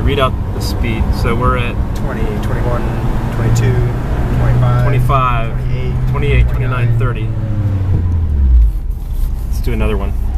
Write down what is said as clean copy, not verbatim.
read out the speed. So we're at 20, 21, 22, 25, 25, 28, 28, 29, 30. Let's do another one.